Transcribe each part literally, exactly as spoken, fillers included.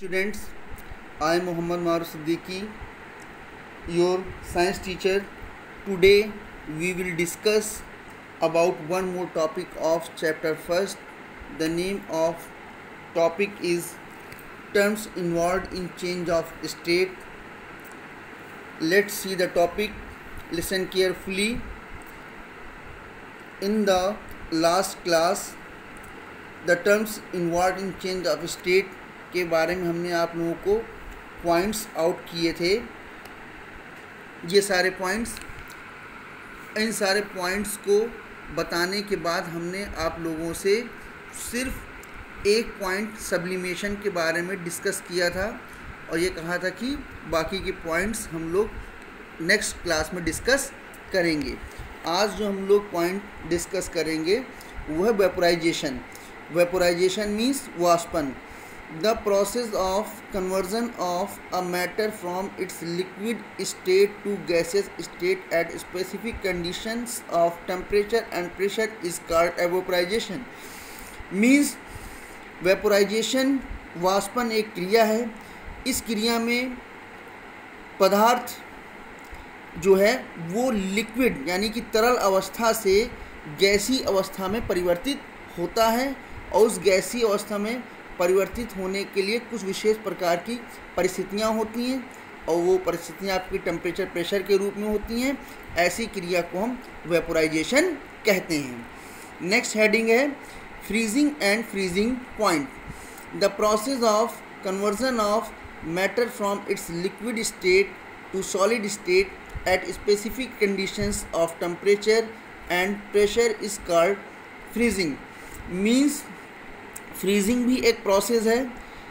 Students, I am Muhammad Maruf Siddiqui, your science teacher. Today we will discuss about one more topic of chapter first. The name of topic is terms involved in change of state. Let's see the topic. Listen carefully. In the last class, the terms involved in change of state के बारे में हमने आप लोगों को points out किए थे। ये सारे पॉइंट्स इन सारे पॉइंट्स को बताने के बाद हमने आप लोगों से सिर्फ एक पॉइंट सब्लिमेशन के बारे में डिस्कस किया था और ये कहा था कि बाकी के पॉइंट्स हम लोग नेक्स्ट क्लास में डिस्कस करेंगे। आज जो हम लोग पॉइंट डिस्कस करेंगे वह वेपोराइजेशन। वेपोराइजेशन मीन्स वाष्पन। The process of conversion of a matter from its liquid state to gaseous state at specific conditions of temperature and pressure is called vaporization. Means vaporization वाष्पन एक क्रिया है। इस क्रिया में पदार्थ जो है वो लिक्विड यानी कि तरल अवस्था से गैसीय अवस्था में परिवर्तित होता है और उस गैसीय अवस्था में परिवर्तित होने के लिए कुछ विशेष प्रकार की परिस्थितियां होती हैं और वो परिस्थितियां आपकी टेम्परेचर प्रेशर के रूप में होती हैं। ऐसी क्रिया को हम वेपोराइजेशन कहते हैं। नेक्स्ट हेडिंग है freezing and freezing point. The process of conversion of matter from its liquid state to solid state at specific conditions of temperature and pressure is called freezing. Means freezing भी एक process है।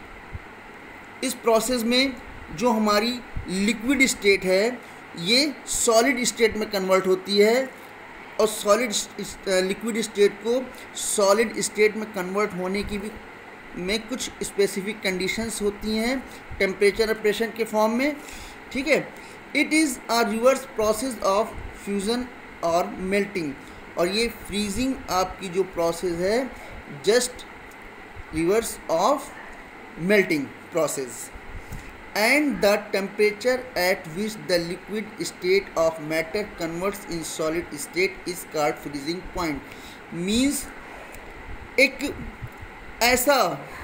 इस process में जो हमारी liquid state है ये solid state में कन्वर्ट होती है और सॉलिड लिक्विड स्टेट को सॉलिड स्टेट में कन्वर्ट होने की भी में कुछ स्पेसिफिक कंडीशंस होती हैं टेम्परेचर और प्रेशर के फॉर्म में। ठीक है, it is a reverse process of fusion और मेल्टिंग। और ये फ्रीजिंग आपकी जो प्रोसेस है just reverse of melting process, and the temperature at which the liquid state of matter converts in solid state is called freezing point. Means एक ऐसा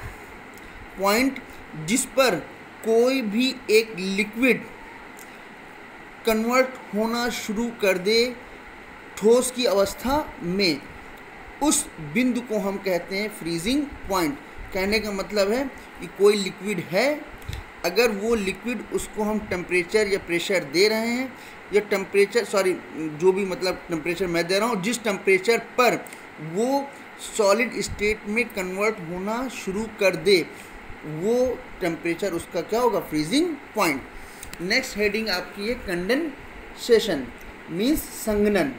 point जिस पर कोई भी एक लिक्विड कन्वर्ट होना शुरू कर दे ठोस की अवस्था में, उस बिंदु को हम कहते हैं फ्रीजिंग पॉइंट। कहने का मतलब है कि कोई लिक्विड है, अगर वो लिक्विड उसको हम टेम्परेचर या प्रेशर दे रहे हैं या टेम्परेचर सॉरी जो भी मतलब टेम्परेचर मैं दे रहा हूँ, जिस टेम्परेचर पर वो सॉलिड स्टेट में कन्वर्ट होना शुरू कर दे वो टेम्परेचर उसका क्या होगा, फ्रीजिंग पॉइंट। नेक्स्ट हेडिंग आपकी है कंडेंसेशन मीन्स संघनन।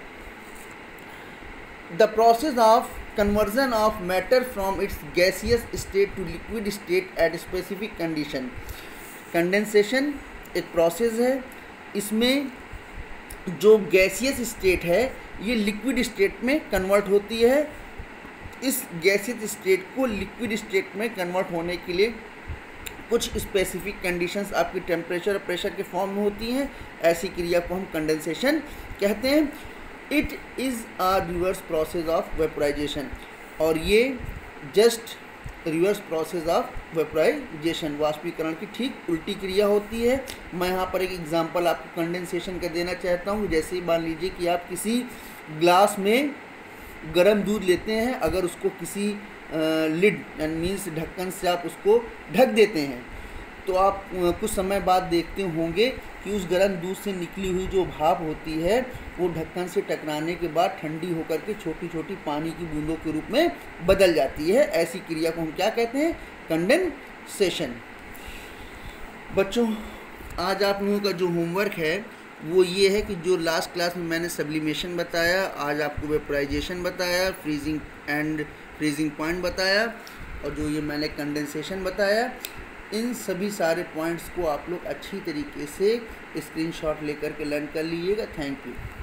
The process of conversion of matter from its gaseous state to liquid state at specific condition. Condensation एक प्रोसेस है। इसमें जो गैसियस स्टेट है ये लिक्विड स्टेट में कन्वर्ट होती है। इस गैसियस स्टेट को लिक्विड स्टेट में कन्वर्ट होने के लिए कुछ स्पेसिफिक कंडीशंस आपकी टेम्परेचर और प्रेशर के फॉर्म में होती हैं। ऐसी क्रिया को हम कंडेंसेशन कहते हैं। It is a reverse process of vaporisation और ये just reverse process of vaporisation वाष्पीकरण की ठीक उल्टी क्रिया होती है। मैं यहाँ पर एक एग्जांपल आपको कंडेंसेशन का देना चाहता हूँ। जैसे ही मान लीजिए कि आप किसी ग्लास में गर्म दूध लेते हैं, अगर उसको किसी लिड यानी मीन्स ढक्कन से आप उसको ढक देते हैं तो आप कुछ समय बाद देखते होंगे कि उस गर्म दूध से निकली हुई जो भाप होती है वो ढक्कन से टकराने के बाद ठंडी होकर के छोटी छोटी पानी की बूंदों के रूप में बदल जाती है। ऐसी क्रिया को हम क्या कहते हैं, कंडेंसेशन। बच्चों, आज आप लोगों का जो होमवर्क है वो ये है कि जो लास्ट क्लास में मैंने सब्लिमेशन बताया, आज आपको वेपोराइजेशन बताया, फ्रीजिंग एंड फ्रीजिंग पॉइंट बताया और जो ये मैंने कंडेंसेशन बताया, इन सभी सारे पॉइंट्स को आप लोग अच्छी तरीके से स्क्रीनशॉट लेकर के लर्न कर लीजिएगा। Thank you.